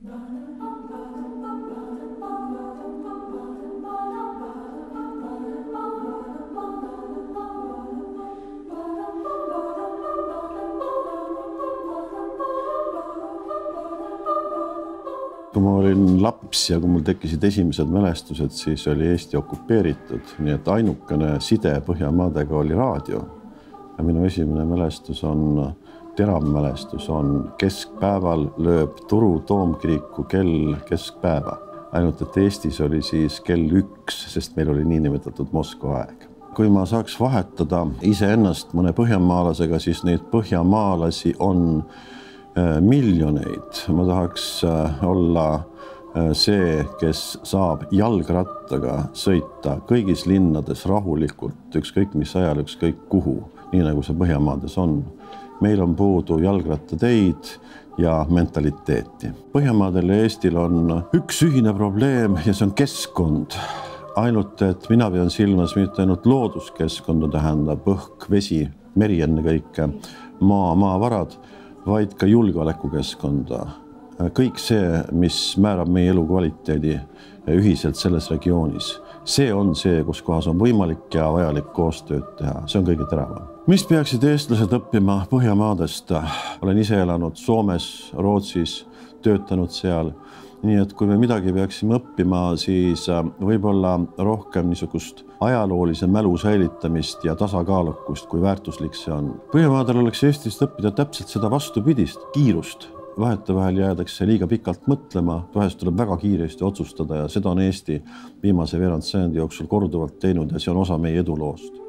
Kui ma olin laps ja kui mul tekkisid esimesed mälestused, siis oli Eesti okupeeritud, nii et ainukene side Põhjamaadega oli raadio. Ja minu esimene mälestus on, terav mälestus on keskpäeval lööb Turu Toomkiriku kell keskpäeva. Ainult, et Eestis oli siis kell 1, sest meil oli niinimetatud Moskva aeg. Kui ma saaks vahetada iseennast mõne põhjamaalasega, siis neid põhjamaalasi on miljoneid. Ma tahaks olla see, kes saab jalgrattaga sõita kõigis linnades rahulikult, ükskõik mis ajal, ükskõik kuhu, nii nagu see Põhjamaades on. Meil on puudu jalgrattateid ja mentaliteeti. Põhjamaadel ja Eestil on üks ühine probleem ja see on keskkond. Ainult, et mina pean silmas mitte ainult looduskeskkonda tähendab õhk, vesi, meri enne kõike, maavarad, vaid ka julgeolekukeskkonda. Kõik see, mis määrab meie elukvaliteedi ühiselt selles regioonis. See on see, kus kohas on võimalik ja vajalik koostööd teha. See on kõige teravam. Mis peaksid eestlased õppima Põhjamaadest? Olen ise elanud Soomes, Rootsis, töötanud seal. Nii et kui me midagi peaksime õppima, siis võib-olla rohkem niisugust ajaloolise mälu säilitamist ja tasakaalukust, kui väärtuslik see on. Põhjamaadel oleks Eestist õppida täpselt seda vastupidist, kiirust. Vahetevahel jäädakse liiga pikalt mõtlema, vahest tuleb väga kiiresti otsustada ja seda on Eesti viimase veerand sajandi jooksul korduvalt teinud ja see on osa meie eduloost.